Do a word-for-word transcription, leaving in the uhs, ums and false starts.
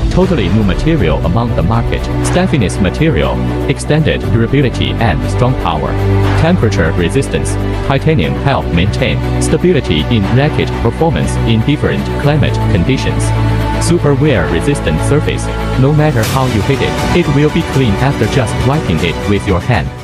Totally new material among the market. Stifiness material, extended durability and strong power. Temperature resistance. Titanium help maintain stability in racket performance in different climate conditions. Super wear-resistant surface. No matter how you hit it, it will be clean after just wiping it with your hand.